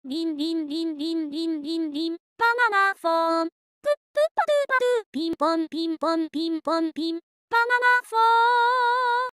リンリンリンリンリンリンリン、バナナフォン。プップッパドゥパドゥ、ピンポンピンポンピンポンピン、バナナフォン。